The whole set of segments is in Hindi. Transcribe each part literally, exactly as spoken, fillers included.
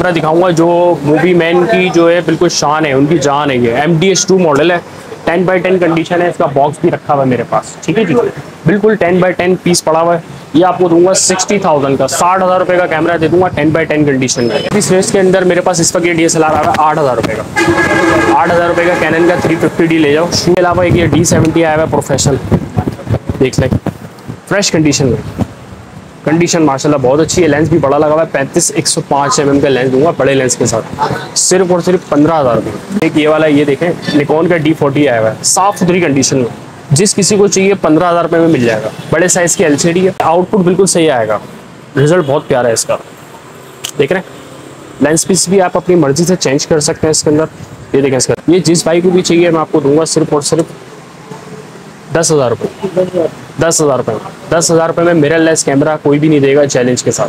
कैमरा दिखाऊंगा जो मूवी मैन की जो है बिल्कुल शान है, उनकी जान है। ये M D S two model है, टेन बाई टेन कंडीशन है, इसका बॉक्स भी रखा हुआ है मेरे पास। ठीक है जी, बिल्कुल टेन बाई टेन पीस पड़ा हुआ है। ये आपको दूंगा सिक्सटी थाउजेंड का, साठ हज़ार रुपये का कैमरा दे दूंगा टेन बाई टेन कंडीशन में। इस रेंज के अंदर मेरे पास इस वक्त ये डी एस एल आर आ रहा है आठ हज़ार रुपये का, आठ हज़ार रुपये का कैनन का थ्री फिफ्टी डी ले जाओ। इसके अलावा एक ये डी सेवेंटी आया हुआ है प्रोफेशनल, देख लें फ्रेश कंडीशन में, कंडीशन माशाल्लाह बहुत अच्छी है। लेंस भी बड़ा लगा हुआ है, पैंतीस एक सौ पाँच एम एम का लेंस दूंगा बड़े लेंस के साथ, सिर्फ और सिर्फ पंद्रह हज़ार रुपये। एक ये वाला ये देखें निकॉन का डी फोर्टी आया हुआ है, साफ सुथरी कंडीशन में, जिस किसी को चाहिए पंद्रह हज़ार रुपये में मिल जाएगा। बड़े साइज़ की एल सी डी है, आउटपुट बिल्कुल सही आएगा, रिजल्ट बहुत प्यारा है इसका। देख रहे हैं लेंस पीस भी आप अपनी मर्जी से चेंज कर सकते हैं इसके अंदर। ये देखें इसका, ये जिस भाई को भी चाहिए मैं आपको दूंगा सिर्फ और सिर्फ दस हज़ार रुपये, दस हज़ार रुपये दस हज़ार रुपये में मिररलेस कैमरा कोई भी नहीं देगा चैलेंज के साथ।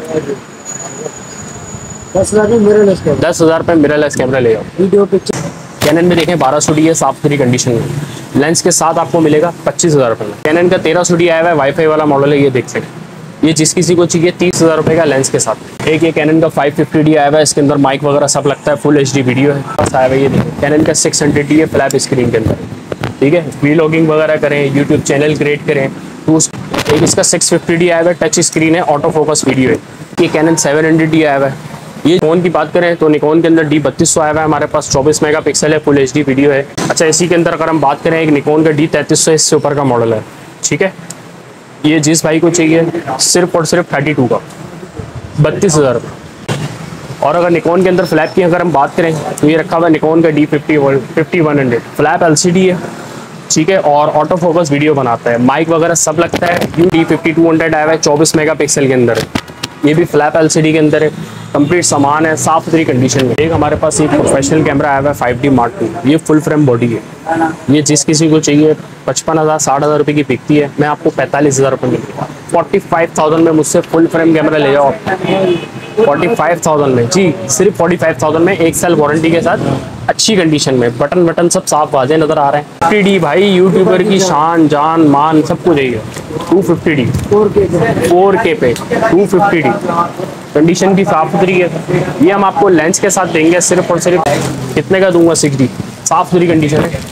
दस हज़ार में मिररलेस कैमरा, दस हज़ार रुपये मिररलेस कैमरा ले आओ। वीडियो पिक्चर कैनन में देखें बारह सौ डी है, साफ सुथरी कंडीशन में, लेंस के साथ आपको मिलेगा पच्चीस हज़ार रुपये में। कैनन का तेरह सौ डी आया हुआ है, वाईफाई वाला मॉडल है, ये देख सकते हैं। ये जिस किसी को चाहिए तीस हज़ार रुपये का लेंस के साथ। एक ये कैनन का फाइव फिफ्टी डी आया हुआ है, इसके अंदर माइक वगैरह सब लगता है, फुल एच डी वीडियो है बस आया हुआ है। ये देखें कैनन का सिक्स हंड्रेड डी है, फ्लैप स्क्रीन के अंदर। ठीक है, वीलॉगिंग वगैरह करें, यूट्यूब चैनल क्रिएट करें तो एक इसका सिक्स फिफ्टी डी आया हुआ है, टच स्क्रीन है, ऑटो फोकस वीडियो है। ये कैनन सेवन हंड्रेड डी आया हुआ है। ये निकॉन की बात करें तो निकॉन के अंदर डी बत्तीस सौ आया हुआ है हमारे पास, चौबीस मेगा पिक्सल है, फुल एच डी वीडियो है। अच्छा, इसी के अंदर अगर हम बात करें एक निकॉन का डी तैंतीस सौ इससे ऊपर का मॉडल है। ठीक है, ये जिस भाई को चाहिए सिर्फ और सिर्फ थर्टी टू का बत्तीस हज़ार रुपये। और अगर निकॉन के अंदर फ्लैप की अगर हम बात करें तो ये रखा हुआ है निकॉन का D fifty fifty one hundred, flap L C D है। ठीक है, और ऑटो फोकस वीडियो बनाता है, माइक वगैरह सब लगता है। U D fifty two hundred आया हुआ है, चौबीस मेगा पिक्सल के अंदर है, ये भी फ्लैप एल सी डी के अंदर है, कंप्लीट सामान है, साफ सुथरी कंडीशन में। एक हमारे पास एक प्रोफेशनल कैमरा आया हुआ है फाइव डी मार्क टू, ये फुल फ्रेम बॉडी है। ये जिस किसी को चाहिए पचपन हज़ार साठ हज़ार रुपये की बिकती है, मैं आपको पैंतालीस हज़ार रुपये मिलेगा। फोर्टी फाइव थाउजेंड में मुझसे फुल फ्रेम कैमरा ले जाओ, फोर्टी फाइव थाउजेंड में जी, सिर्फ फोर्टी फाइव थाउजेंड में, एक साल वारंटी के साथ, अच्छी कंडीशन में, बटन बटन सब साफ वाजे नजर आ रहे हैं। फिफ्टी डी भाई यूट्यूबर की शान जान मान सब कुछ है। टू फिफ्टी डी फोर के पे टू फिफ्टी डी कंडीशन की साफ सुथरी है। ये हम आपको लेंस के साथ देंगे सिर्फ और सिर्फ कितने का दूंगा, सिक्स डी साफ सुथरी कंडीशन है,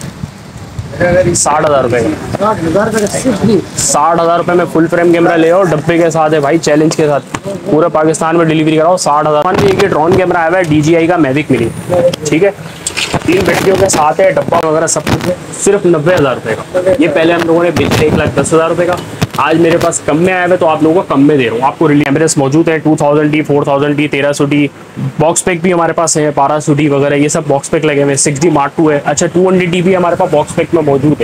साठ हज़ार रुपये का, साठ हज़ार रुपये में फुल फ्रेम कैमरा ले आओ, डब्बे के साथ है भाई, चैलेंज के साथ, पूरे पाकिस्तान में डिलीवरी कराओ, साठ हज़ार में। एक ड्रोन कैमरा आया हुआ है डी जी आई का मैविक मिनी, ठीक है, तीन बैटरियों के साथ है, डब्बा वगैरह सब कुछ, सिर्फ नब्बे हज़ार रुपये का। ये पहले हम लोगों ने बेचा एक लाख दस हज़ार रुपये का, आज मेरे पास कम में आया है तो आप लोगों को कम में दे रहा हूँ। आपको कैमरेस मौजूद है two thousand D, four thousand D, तेरह सौ डी, बॉक्स पैक भी हमारे पास है, बारह सौ डी वगैरह, ये सब बॉक्स पैक लगे हुए हैं। सिक्स डी मार्क टू है। अच्छा, टू हंड्रेड डी भी हमारे पास बॉक्स पैक में मौजूद है,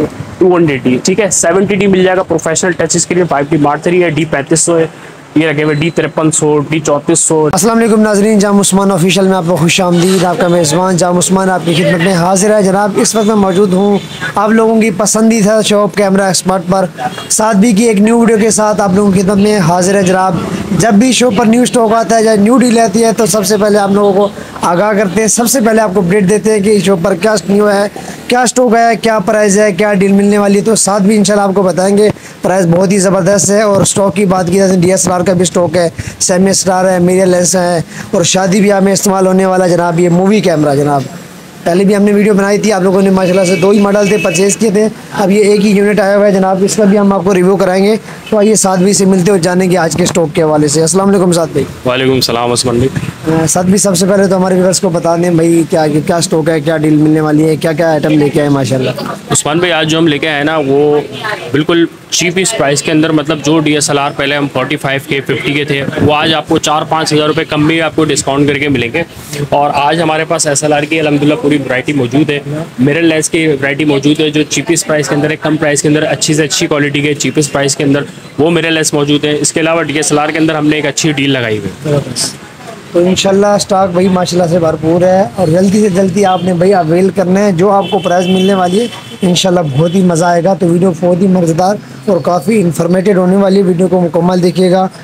टू हंड्रेड डी, ठीक है। सेवेंटी डी मिल जाएगा professional touch screen, five D mark three है, डी पैंतीस सौ है, ये रखे हुए डी तिरपन सौ, डी चौंतीस सौ। अस्सलाम वालेकुम नाजरीन, जाम उस्मान ऑफिशियल में आपको खुश आमदीद। आपका मेज़बान जाम उस्मान आपकी खिदमत में हाजिर है जनाब। इस वक्त मैं मौजूद हूँ आप लोगों की पसंदीदा शॉप कैमरा एक्सपर्ट पर, साथ भी की एक न्यू वीडियो के साथ आप लोगों की खिदमत में हाजिर है जनाब। जब भी शॉप पर न्यू स्टॉक आता है या न्यू डील आती है तो सबसे पहले आप लोगों को आगाह करते हैं, सबसे पहले आपको अपडेट देते हैं कि इस शॉप पर क्या न्यू है, क्या स्टॉक है, क्या प्राइस है, क्या डील मिलने वाली है। तो साथ भी इंशाल्लाह आपको बताएंगे। प्राइस बहुत ही ज़बरदस्त है। और स्टॉक की बात की जाए तो डी एस एल आर का भी स्टॉक है, सेमी स्टार है, मिरर लेंस है, और शादी ब्याह में इस्तेमाल होने वाला जनाब ये मूवी कैमरा जनाब। पहले भी हमने वीडियो बनाई थी, आप लोगों ने माशाल्लाह से दो ही मॉडल थे परचेज़ किए थे, अब ये एक ही यूनिट आया हुआ है जनाब, इसका भी हम आपको रिव्यू कराएंगे। तो आइए साथ भी से मिलते हुए जानेंगे आज के स्टॉक के हवाले से। अस्सलाम वालेकुम साथ भाई। वालेकुम सलाम उस्मान भाई। साथ भी सबसे पहले तो हमारे व्यूअर्स को बता दें भाई क्या क्या स्टॉक है, क्या डील मिलने वाली है, क्या क्या आइटम लेके आए माशाल्लाह। उस्मान भाई आज जो हम लेके आए ना वो बिल्कुल चीपेस्ट प्राइस के अंदर, मतलब जो डी एस एल आर पहले हम फोर्टी फाइव के फिफ्टी के थे वो आज आपको चार पाँच हज़ार रुपये कम में आपको डिस्काउंट करके मिलेंगे। और आज हमारे पास एस एल आर की अल्हम्दुलिल्लाह पूरी वैरायटी मौजूद है, मिरर लेंस की वैरायटी मौजूद है जो चीपेस्ट प्राइस के अंदर है, कम प्राइस के अंदर अच्छी से अच्छी क्वालिटी के चीपेस्ट प्राइस के अंदर वो मिरर लेंस मौजूद है। इसके अलावा डी एस एल आर के अंदर हमने एक अच्छी डील लगाई हुई है। तो इंशाल्लाह स्टॉक भाई माशाल्लाह से भरपूर है और जल्दी से जल्दी आपने भाई अवेल करना है। जो आपको प्राइस मिलने वाली है इंशाल्लाह बहुत ही मज़ा आएगा। तो वीडियो बहुत ही मज़ेदार और काफ़ी इन्फॉर्मेटिव होने वाली, वीडियो को मुकम्मल देखिएगा।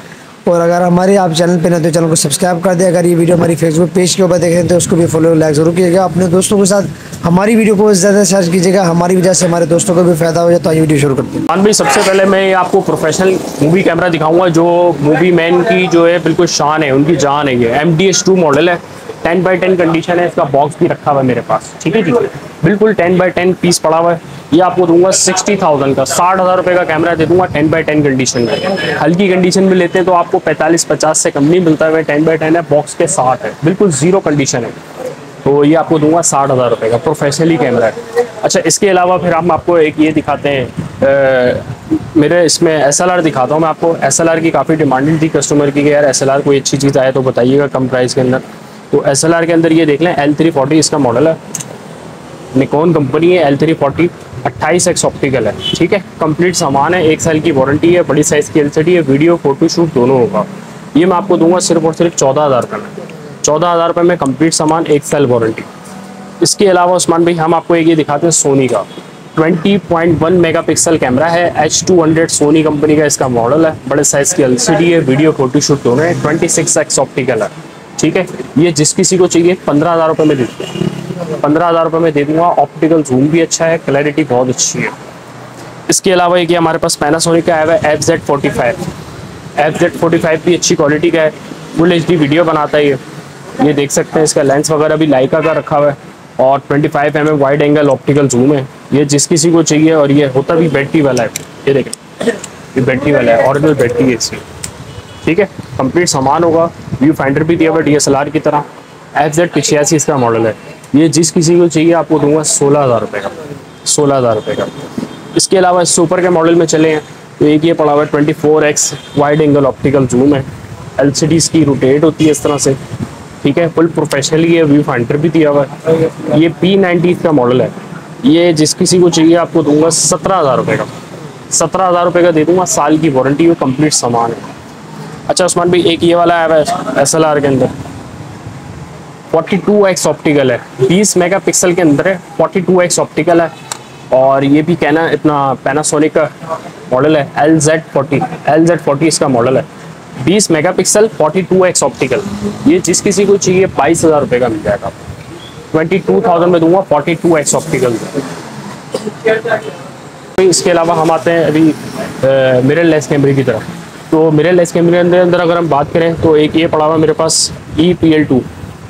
और अगर हमारे आप चैनल पे ना तो चैनल को सब्सक्राइब कर दें। अगर ये वीडियो हमारी फेसबुक पेज के ऊपर देखें तो उसको भी फॉलो लाइक ज़रूर कीजिएगा। अपने दोस्तों के साथ हमारी वीडियो को ज़्यादा शेयर कीजिएगा, हमारी वजह से हमारे दोस्तों को भी फ़ायदा हो जाए। तो आइए वीडियो शुरू करते हैं। मान भाई सबसे पहले मैं आपको प्रोफेशनल मूवी कैमरा दिखाऊंगा जो मूवी मैन की जो है बिल्कुल शान है, उनकी जान है। ये M D S two model है, टेन बाई टेन कंडीशन है। इसका बॉक्स भी रखा हुआ है मेरे पास, ठीक है जी, बिल्कुल टेन बाई टेन पीस पड़ा हुआ है। ये आपको दूंगा सिक्सटी थाउजेंड का, साठ हज़ार रुपये का कैमरा दे दूंगा टेन बाई टेन कंडीशन में। हल्की कंडीशन में लेते हैं तो आपको पैंतालीस पचास से कम नहीं मिलता है। टेन बाई टेन है, बॉक्स के साथ है, बिल्कुल जीरो कंडीशन है, तो ये आपको दूंगा साठ हज़ार रुपये का, प्रोफेशनली कैमरा है। अच्छा, इसके अलावा फिर हम आपको एक ये दिखाते हैं, आ, मेरे इसमें एस एल आर दिखाता हूँ मैं आपको। एस एल आर की काफ़ी डिमांडेड थी कस्टमर की कि यार एस एल आर कोई अच्छी चीज़ आए तो बताइएगा कम प्राइस के अंदर। तो एस एल आर के अंदर ये देख लें, एल थ्री फोर्टी इसका मॉडल है, निकॉन कंपनी है। एल थ्री फोर्टी अट्ठाईस एक्स ऑप्टिकल है, ठीक है, कंप्लीट सामान है, एक साल की वारंटी है, बड़ी साइज़ की एल सी डी है, वीडियो फोटो शूट दोनों होगा। ये मैं आपको दूंगा सिर्फ और सिर्फ चौदह हज़ार रुपये में, चौदह हज़ार रुपये में कंप्लीट सामान, एक साल वारंटी। इसके अलावा उस्मान भाई हम आपको एक ये दिखाते हैं सोनी का twenty point one megapixel camera है, H two hundred Sony company का इसका मॉडल है, बड़े साइज़ की एल सी डी है, वीडियो फोटो शूट दोनों है, ट्वेंटी सिक्स एक्स ऑप्टिकल है, ठीक है। ये जिस किसी को चाहिए पंद्रह हज़ार रुपये में दे दूँगा, पंद्रह हज़ार रुपये में दे दूँगा। ऑप्टिकल जूम भी अच्छा है, क्लैरिटी बहुत अच्छी है। इसके अलावा एक हमारे पास पैनासोनिक का आया हुआ है F Z forty five, F Z forty five भी अच्छी क्वालिटी का है, फुल एच डी वीडियो बनाता है ये ये देख सकते हैं। इसका लेंस वगैरह भी लाइका का रखा हुआ है और twenty five M M wide angle optical zoom है। ये जिस किसी को चाहिए, और ये होता भी बैटरी वाला है, ये देखें, ये बैटरी वाला है, ओरिजिनल बैटरी है इसकी, ठीक है, कंप्लीट सामान होगा। व्यू फाइंडर भी दिया हुआ डी एस एल आर की तरह। एफ जेड पिछयासी इसका मॉडल है। ये जिस किसी को चाहिए आपको दूंगा सोलह हज़ार रुपये का, सोलह हज़ार रुपये का। इसके अलावा इससे ऊपर के मॉडल में चले हैं तो एक ये पड़ा हुआ है twenty four X wide angle optical zoom है, एल सी डी इसकी रोटेट होती है इस तरह से, ठीक है, फुल प्रोफेशनली है, व्यू फाइंडर भी दिया हुआ है। ये पी नाइन्टी का मॉडल है। ये जिस किसी को चाहिए आपको दूंगा सत्रह हज़ार रुपये का, सत्रह हज़ार रुपये का दे दूंगा, साल की वारंटी में कंप्लीट सामान है। अच्छा उस्मान भाई एक ये वाला है एस एल आर के अंदर फोर्टी टू एक्स ऑप्टिकल है, बीस मेगापिक्सल के अंदर है, फोर्टी टू एक्स ऑप्टिकल है, और ये भी कहना इतना पैनासोनिक का मॉडल है, L Z forty, L Z forty इसका मॉडल है, बीस megapixel forty two X optical. ये जिस किसी को चाहिए बाईस हज़ार रुपये का मिल जाएगा, ट्वेंटी टू थाउजेंड में दूंगा फोर्टी टू एक्स ऑप्टिकल। इसके अलावा हम आते हैं अभी मिररलेस कैमरे की तरफ। तो मिररलेस कैमरे के अंदर अगर हम बात करें तो एक ये पड़ा हुआ मेरे पास E P L two,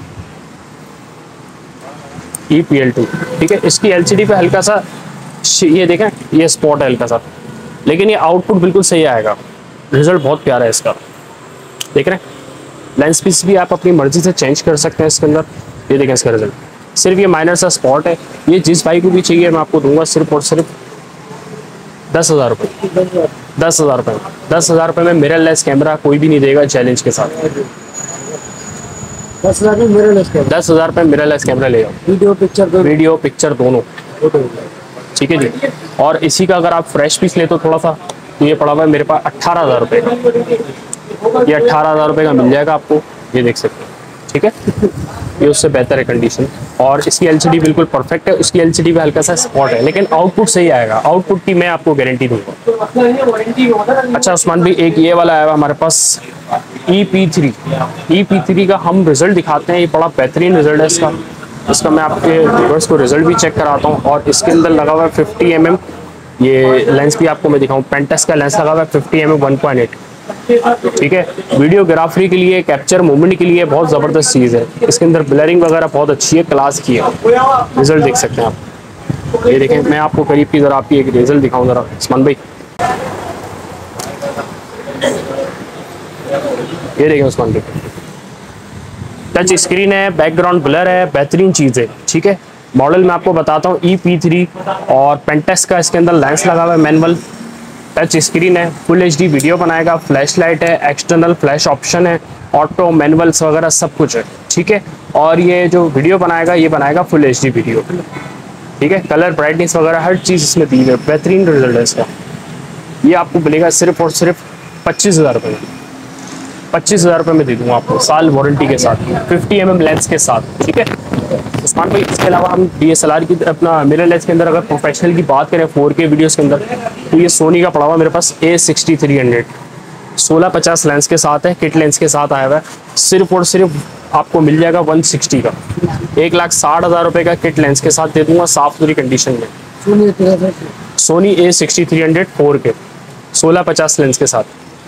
E P L two, ठीक है। इसकी एल सी डी पे हल्का सा ये देखें, ये स्पॉट है हल्का सा, लेकिन ये आउटपुट बिल्कुल सही आएगा, रिजल्ट बहुत प्यारा है इसका, देख रहे हैं। लेंस पीस भी आप अपनी मर्जी से चेंज कर सकते हैं इसके अंदर, ये देखें इसका रिजल्ट, सिर्फ ये माइनर सा स्पॉट है। ये जिस भाई को भी चाहिए मैं आपको दूंगा सिर्फ और सिर्फ दस हज़ार रुपये, दस हज़ार रुपये दस हज़ार रुपये में मिररलेस कैमरा कोई भी नहीं देगा चैलेंज के साथ। दस हज़ार में मिररलेस कैमरा, दस हज़ार रुपये मिररलेस कैमरा ले जाओ, वीडियो पिक्चर दोनों, वीडियो पिक्चर दोनों, ठीक है जी। और इसी का अगर आप फ्रेश पीस ले तो थोड़ा सा, तो ये पड़ा हुआ है मेरे पास अट्ठारह हज़ार रुपये का, ये अट्ठारह हज़ार रुपये का मिल जाएगा आपको, ये देख सकते हैं, ठीक है। ये उससे बेहतर है कंडीशन, और इसकी एल सी डी बिल्कुल परफेक्ट है। उसकी एल सी डी पे हल्का सा स्पॉट है, लेकिन आउटपुट सही आएगा, आउटपुट की मैं आपको गारंटी दूंगा। अच्छा उस्मान भाई एक ये वाला आया हमारे पास E P three, E P three का हम रिजल्ट दिखाते हैं। ये बड़ा बेहतरीन रिजल्ट है इसका, इसका मैं आपके व्यूअर्स को रिजल्ट भी चेक कराता हूँ। और इसके अंदर लगा हुआ है फिफ्टी एम एम, ये लेंस भी आपको मैं दिखाऊँ, पेंटेक्स का लेंस लगा हुआ है fifty M M one point eight, ठीक है। वीडियोग्राफी के लिए, कैप्चर मूवमेंट के लिए बहुत ज़बरदस्त चीज़ है। इसके अंदर ब्लरिंग वगैरह बहुत अच्छी है, क्लास की है, रिजल्ट देख सकते हैं आप। ये देखें, मैं आपको करीब की ज़रा आपकी एक रिजल्ट दिखाऊँ ज़रा उस्मान भाई, ये देखें उस्मान भाई, टच स्क्रीन है, बैकग्राउंड ब्लर है, बेहतरीन चीज़ है, ठीक है। मॉडल मैं आपको बताता हूँ ई पी थ्री, और पेंटेक्स का इसके अंदर लेंस लगा हुआ है, मैनुअल टच स्क्रीन है, फुल एच डी वीडियो बनाएगा, फ्लैश लाइट है, एक्सटर्नल फ्लैश ऑप्शन है, ऑटो मैनुअल्स वगैरह सब कुछ है, ठीक है। और ये जो वीडियो बनाएगा ये बनाएगा फुल एच डी वीडियो, ठीक है। कलर ब्राइटनेस वगैरह हर चीज़ इसमें दी है, बेहतरीन रिजल्ट है इसका। ये आपको मिलेगा सिर्फ और सिर्फ पच्चीस हज़ार रुपये में, पच्चीस हज़ार रुपये में दे दूँगा आपको, साल वारंटी के साथ, फिफ्टी एम एम लेंस के साथ, ठीक है उस्मान भाई। इसके अलावा हम डी एस एल आर की अपना मिररलेस के अंदर अगर प्रोफेशनल की बात करें फोर के वीडियोस के अंदर, तो ये सोनी का पड़ा हुआ मेरे पास ए सिक्सटी थ्री हंड्रेड, सोलह पचास लेंस के साथ है, किट लेंस के साथ आया हुआ है। सिर्फ और सिर्फ आपको मिल जाएगा वन सिक्सटी का, एक लाख साठ हज़ार रुपये का किट लेंस के साथ दे दूंगा साफ सुथरी कंडीशन में। Sony A sixty three hundred four के सोलह पचास लेंस के साथ,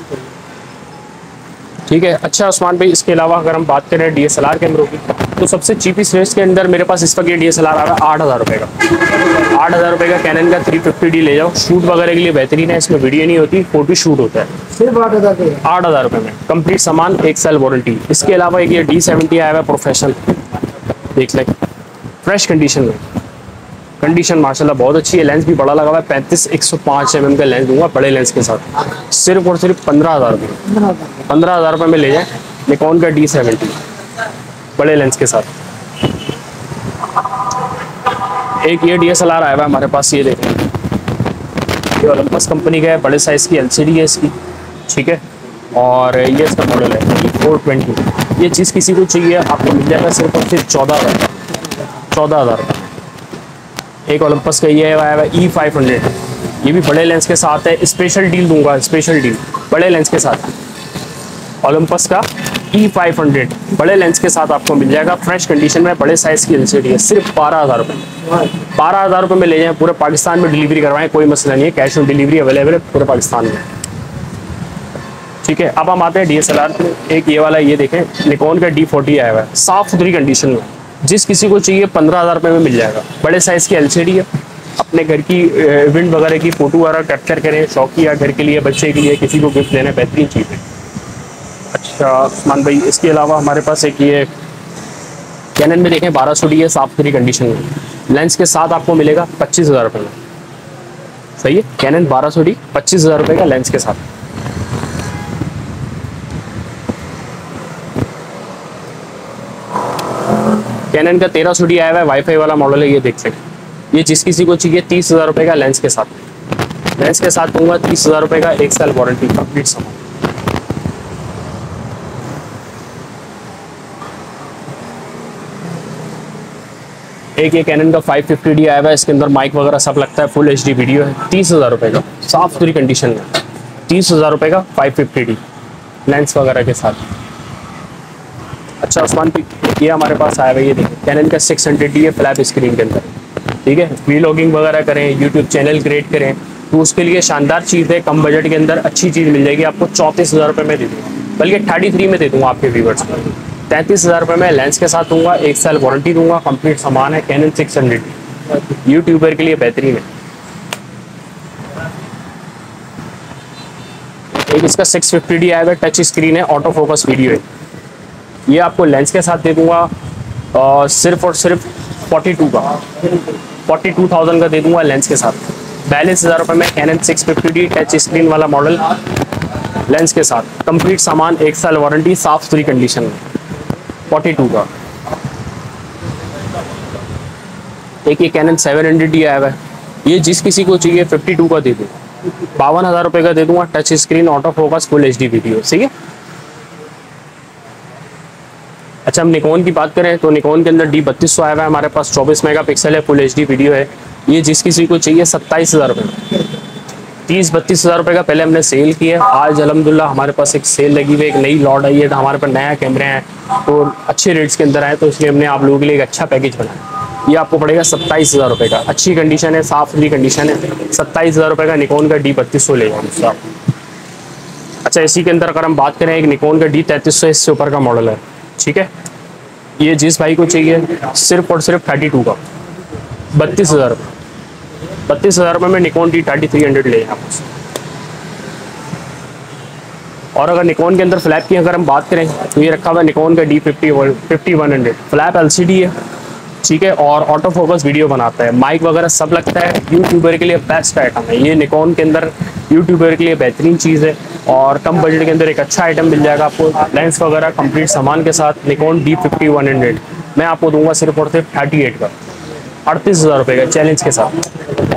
ठीक है। अच्छा उस्मान भाई, इसके अलावा अगर हम बात करें डी एस एल आर कैमरों की, तो सबसे चीपेस्ट रेंज के अंदर मेरे पास इस वक्त ये डी एस एल आर आ रहा है आठ हज़ार रुपये का। आठ हज़ार रुपये का कैनन का थ्री फिफ्टी डी ले जाओ, शूट वगैरह के लिए बेहतरीन है। इसमें वीडियो नहीं होती, फोटो शूट होता है। सिर्फ आठ हज़ार आठ हज़ार रुपये में कंप्लीट सामान, एक साल वारंटी। इसके अलावा एक ये डी सेवेंटी आया हुआ है प्रोफेशनल, देख लें फ्रेश कंडीशन में, कंडीशन माशाल्लाह बहुत अच्छी है। लेंस भी बड़ा लगा हुआ है, पैंतीस एक सौ पाँच एम एम का लेंस दूंगा बड़े लेंस के साथ, सिर्फ और सिर्फ पंद्रह हज़ार रुपये पंद्रह हज़ार रुपये में ले जाए। निकॉन का डी सेवेंटी बड़े लेंस के साथ। एक ये डी एस एल आर आया हुआ है हमारे पास, ये देखें, ये ओलंपस कंपनी का है, बड़े साइज़ की एल सी डी है इसकी, ठीक है। और ये इसका मॉडल है फोर ट्वेंटी। ये चीज़ किसी को चाहिए आपको मिल जाएगा सिर्फ और सिर्फ चौदह हज़ार चौदह हज़ार का। एक ओलंपस का ये आया हुआ है ई फाइव हंड्रेड, ये भी बड़े लेंस के साथ है। स्पेशल डील दूंगा, स्पेशल डील बड़े लेंस के साथ। ओलंपस का ई फाइव हंड्रेड बड़े लेंस के साथ आपको मिल जाएगा, फ्रेश कंडीशन में, बड़े साइज़ की एलसीडी है, सिर्फ बारह हज़ार रुपये बारह हज़ार रुपये में ले जाएं। पूरे पाकिस्तान में डिलीवरी करवाएं, कोई मसला नहीं है, कैश ऑन डिलीवरी अवेलेबल है पूरे पाकिस्तान में, ठीक है। अब हम आते हैं डी एस एल आर पे। एक ये वाला, ये देखें, निकॉन का डी फोर्टी आया हुआ है, साफ़ सुथरी कंडीशन में, जिस किसी को चाहिए पंद्रह हज़ार रुपये में मिल जाएगा। बड़े साइज़ की एलसीडी है, अपने घर की इवेंट वगैरह की फ़ोटो वगैरह कैप्चर करें, शौकिया घर के लिए, बच्चे के लिए, किसी को गिफ्ट देना, बेहतरीन चीज़ है। अच्छा उस्मान भाई, इसके अलावा हमारे पास एक ये कैनन में देखें बारह सौ डी है, साफ सुथरी कंडीशन में, लेंस के साथ आपको मिलेगा पच्चीस हज़ार रुपये में, सही है। कैनन बारह सौ डी पच्चीस हज़ार रुपये का लेंस के साथ। कैनन का तेरह सौ डी आया हुआ है, वाईफाई वाला मॉडल है, ये देख सकते। ये जिस किसी को चाहिए तीस हज़ार रुपये का लेंस के साथ, लेंस के साथ दूंगा तीस हज़ार रुपये का, एक साल वारंटी, कंप्लीट सामान। एक ये कैनन का फाइव फिफ्टी डी आया हुआ है, इसके अंदर माइक वगैरह सब लगता है, फुल एच डी वीडियो है, तीस हज़ार रुपये का, साफ सुथरी कंडीशन में, तीस हज़ार रुपये का फाइव फिफ्टी डी लेंस वगैरह के साथ। अच्छा उस्मान, ये हमारे पास आया हुआ है, ये देखिए कैनन का सिक्स हंड्रेड डी है, फ्लैप स्क्रीन के अंदर, ठीक है। वीलॉगिंग वगैरह करें, यूट्यूब चैनल क्रिएट करें, तो उसके लिए शानदार चीज़ है, कम बजट के अंदर अच्छी चीज़ मिल जाएगी आपको। चौंतीस हज़ार रुपये में दे दूँगा, बल्कि थर्टी थ्री में दे दूँगा आपके व्यूवर्स को। तैंतीस हज़ार रुपये में लेंस के साथ दूंगा, एक साल वारंटी दूंगा, कंप्लीट सामान है। कैनन सिक्स हंड्रेड यूट्यूबर के लिए बेहतरीन है। एक इसका सिक्स फिफ्टी डी आया हुआ, टच स्क्रीन है, ऑटो फोकस वीडियो है, ये आपको लेंस के साथ दे दूंगा और सिर्फ और सिर्फ फोर्टी टू का फोर्टी टू थाउजेंड का दे दूंगा लेंस के साथ। बयालीस हज़ार रुपये में Canon six fifty D touch screen वाला मॉडल लेंस के साथ, कंप्लीट सामान, एक साल वारंटी, साफ सुथरी कंडीशन में, फोर्टी टू का। एक ये कैनन सेवन हंड्रेड डी आया हुआ है, ये जिस किसी को चाहिए फिफ्टी टू का दे दूँ, बावन हज़ार रुपये का दे दूंगा, touch screen, auto focus, full H D video, सही है। अच्छा हम निकॉन की बात करें तो निकॉन के अंदर डी बत्तीस सौ आया हुआ है हमारे पास, चौबीस मेगा पिक्सल है, फुल एच डी वीडियो है, ये जिस किसी को चाहिए सत्ताईस हज़ार रुपये, तीस बत्तीस हज़ार रुपये का पहले हमने सेल किया। आज अल्हम्दुलिल्लाह हमारे पास एक सेल लगी हुई है, एक नई लॉट आई है, तो हमारे पास नया कैमरे हैं तो अच्छे रेट्स के अंदर आए, तो इसलिए हमने आप लोगों के लिए एक अच्छा पैकेज बनाया। ये आपको पड़ेगा सत्ताईस हज़ार रुपये का, अच्छी कंडीशन है, साफ सुथरी कंडीशन है, सत्ताईस हज़ार रुपये का निकॉन का डी बत्तीस सौ ले जाओ। अच्छा इसी के अंदर अगर हम बात करें, एक निकॉन का डी तैंतीस सौ इससे ऊपर का मॉडल है, ठीक है। ये जिस भाई को चाहिए सिर्फ और सिर्फ थर्टी टू का बत्तीस हज़ार रुपये बत्तीस हज़ार रुपये में Nikon D thirty three hundred ले आप। और अगर निकॉन के अंदर फ्लैप की अगर हम बात करें तो ये रखा हुआ है निकॉन का D fifty fifty one hundred, flap LCD है, ठीक है, और ऑटो फोकस वीडियो बनाता है, माइक वगैरह सब लगता है, यूट्यूबर के लिए बेस्ट आइटम है ये। निकॉन के अंदर यूट्यूबर के लिए बेहतरीन चीज़ है और कम बजट के अंदर एक अच्छा आइटम मिल जाएगा आपको, लेंस वगैरह कंप्लीट सामान के साथ। Nikon D fifty one hundred मैं आपको दूंगा सिर्फ और सिर्फ थर्टी एट का, अड़तीस हज़ार रुपये का चैलेंज के साथ।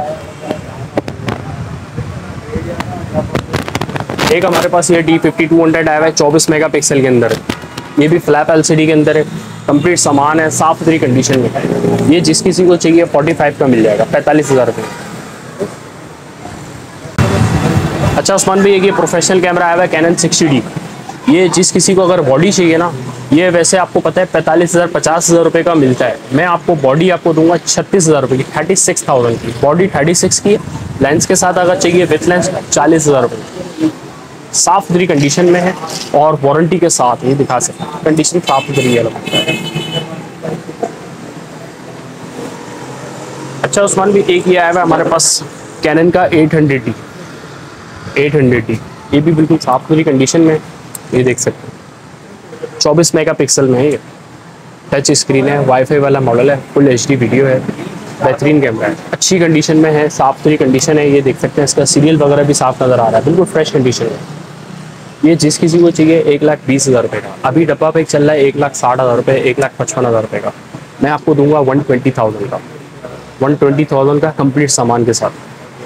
एक हमारे पास ये डी फिफ्टी टू हंड्रेड आया हुआ है, चौबीस मेगा पिक्सल के अंदर, ये भी फ्लैप एलसीडी के अंदर है, कंप्लीट सामान है, साफ सुथरी कंडीशन में है, ये जिस किसी को चाहिए पैंतालीस का मिल जाएगा, पैंतालीस हज़ार रुपये। अच्छा उस्मान भाई, एक ये प्रोफेशनल कैमरा आया हुआ है कैनन सिक्सटी डी। ये जिस किसी को अगर बॉडी चाहिए ना, ये वैसे आपको पता है पैंतालीस हज़ार पचास हज़ार रुपये का मिलता है। मैं आपको बॉडी आपको दूंगा छत्तीस हज़ार रुपये की, थर्टी सिक्स थाउजेंड की बॉडी, थर्टी सिक्स की लेंस के साथ अगर चाहिए विथ लेंस चालीस हज़ार रुपये। साफ सुथरी कंडीशन में है और वारंटी के साथ ये दिखा सकते हैं, कंडीशन साफ सुथरी है। अच्छा उस्मान भी, एक ये आया हुआ है हमारे पास कैनन का eight hundred D, eight hundred D, ये भी बिल्कुल साफ सुथरी कंडीशन में, ये देख सकते हैं चौबीस मेगापिक्सल में है। ये टच स्क्रीन है, वाईफाई वाला मॉडल है, फुल एचडी वीडियो है, बेहतरीन कैमरा है, अच्छी कंडीशन में है, साफ सुथरी कंडीशन है। ये देख सकते हैं इसका सीरियल वगैरह भी साफ नज़र आ रहा है, बिल्कुल फ्रेश कंडीशन है। ये जिस किसी को चाहिए एक लाख बीस हज़ार रुपये का, अभी डब्बा पैक चल रहा है एक लाख साठ हज़ार रुपये, एक लाख पचपन हज़ार रुपये का। मैं आपको दूंगा वन ट्वेंटी थाउजेंड का, वन ट्वेंटी थाउजेंड का कंप्लीट सामान के साथ।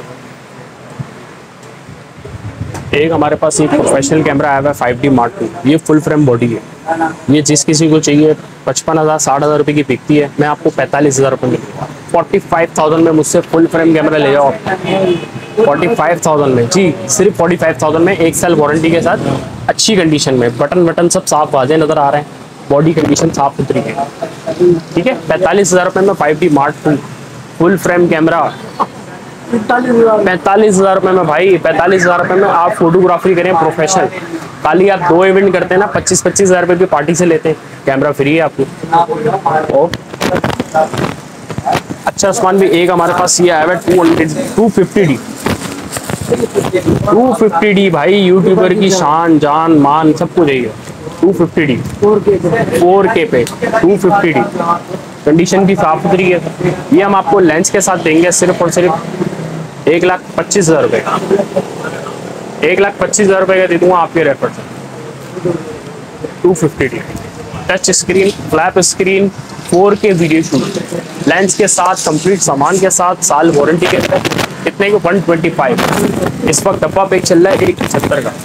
एक हमारे पास एक प्रोफेशनल कैमरा आया हुआ है फाइव डी मार्क टू, ये फुल फ्रेम बॉडी है। ये जिस किसी को चाहिए पचपन हज़ार साठ हज़ार रुपये की बिकती है, मैं आपको पैंतालीस हज़ार रुपये में दूंगा। फोर्टी फाइव थाउजेंड में मुझसे फुल फ्रेम कैमरा ले जाओ, फोर्टी फाइव थाउजेंड में जी, सिर्फ फोर्टी फाइव थाउजेंड में, एक साल वारंटी के साथ, अच्छी कंडीशन में, बटन बटन सब साफ वाजे नज़र आ रहे हैं, बॉडी कंडीशन साफ सुथरी है। ठीक है, पैंतालीस हज़ार रुपये में five D mark two full frame camera, पैंतालीस हज़ार रुपये में भाई, पैंतालीस हज़ार रुपये में आप फोटोग्राफी करें प्रोफेशनल। खाली आप दो इवेंट करते हैं ना, पच्चीस पच्चीस हज़ार रुपये की पार्टी से लेते हैं, कैमरा फ्री है आपको। और अच्छा उस्मान भी, एक हमारे पास ये आया है two hundred two fifty D, two fifty D भाई, यूट्यूबर की शान जान मान सब कुछ है। टू फिफ्टी डी फोर के पे टू फिफ्टी डी, कंडीशन भी साफ सुथरी है। ये हम आपको लेंस के साथ देंगे सिर्फ और सिर्फ एक लाख पच्चीस हज़ार रुपये का, एक लाख पच्चीस हज़ार रुपये का दे दूंगा आपके रेफर से। Two fifty D touch screen, flap screen, four K video shoot, lens के साथ, कंप्लीट सामान के साथ, साल वारंटी के साथ, इतने को वन ट्वेंटी फाइव। इस वक्त डब्बा पैक चल रहा है एक पचहत्तर का।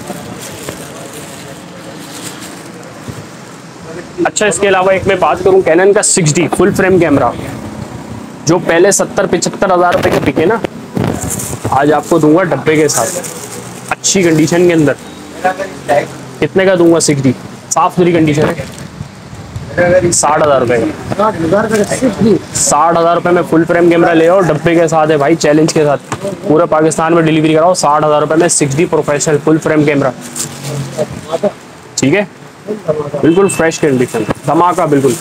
अच्छा इसके अलावा एक मैं बात करूं कैनन का six D full frame camera, जो पहले सत्तर पचहत्तर हज़ार रुपये के बिके ना, आज आपको दूंगा डब्बे के साथ, अच्छी कंडीशन के अंदर। कितने का दूंगा? सिक्स डी, साफ सुथरी कंडीशन है, साठ हज़ार रुपये का, साठ हज़ार रुपये में फुल फ्रेम कैमरा ले आओ, डब्बे के साथ है भाई, चैलेंज के साथ, पूरे पाकिस्तान में डिलीवरी कराओ, साठ हज़ार रुपये में six D professional full frame camera. ठीक है, बिल्कुल फ्रेश कंडीशन, धमाका बिल्कुल।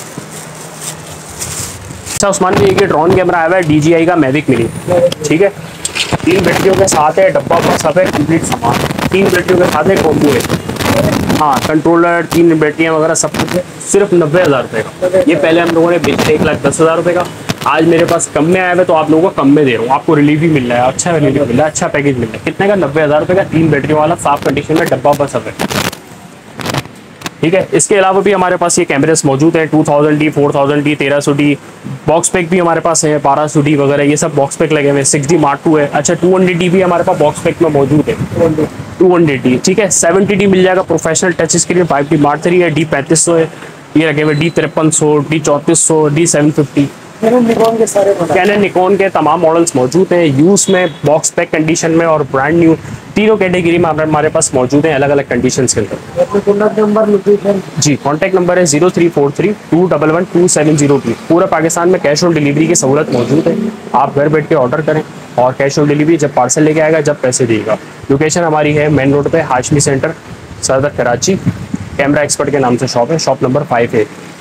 अच्छा उस्मान जी, एक ड्रोन कैमरा आया हुआ है डी जी आई का मैविक मिनी। ठीक है, तीन बैटरियों के साथ है, डब्बा पर सब है, कंप्लीट सामान, तीन बैटरियों के साथ है, कॉम्बो है, हाँ कंट्रोलर, तीन बैटरियाँ वगैरह सब कुछ है, सिर्फ नब्बे हज़ार रुपये का। ये पहले हम लोगों ने बेचा एक लाख दस हज़ार रुपये का, आज मेरे पास कम में आया है तो आप लोगों को कम में दे रहा हूँ, आपको रिलीफ भी मिल रहा है, अच्छा रिलीफ मिल रहा है, अच्छा पैकेज मिल रहा है। कितने का? नब्बे हज़ार रुपये का, तीन बैटरी वाला, साफ कंडीशन में, डब्बा पर सब है। ठीक है, इसके अलावा भी हमारे पास ये कैमरेस मौजूद हैं, two thousand D, four thousand D, तेरह सौ डी, बॉक्स पैक भी हमारे पास है, बारह सौ डी वगैरह, ये सब बॉक्स पैक लगे हुए हैं। सिक्स डी मार्क टू है। अच्छा, टू हंड्रेड डी भी हमारे पास बॉक्स पैक में मौजूद है, टू हंड्रेड डी। ठीक है, सेवेंटी डी मिल जाएगा professional touch screen, five D mark three है, डी पैंतीस सौ है, ये रखे हुए डी तिरपन सौ, डी चौंतीस सौ, डी सेवन फिफ्टी। निकॉन के सारे कैनन निकॉन के तमाम मॉडल्स मौजूद हैं, यूज में, बॉक्स पैक कंडीशन में और ब्रांड न्यू, तीनों कैटेगरी में हमारे पास मौजूद हैं, अलग अलग कंडीशंस के अंदर। कॉन्टैक्ट नंबर लोकेशन जी, कॉन्टैक्ट नंबर है zero three four three two double one two seven zero two. पूरा पाकिस्तान में कैश ऑन डिलीवरी की सहूलत मौजूद है, आप घर बैठ के ऑर्डर करें और कैश ऑन डिलीवरी जब पार्सल लेके आएगा, जब पैसे देगा। लोकेशन हमारी है मेन रोड पे, हाशमी सेंटर, सदर कराची। कैमरा एक्सपर्ट के नाम से शॉप है, शॉप नंबर फाइव है।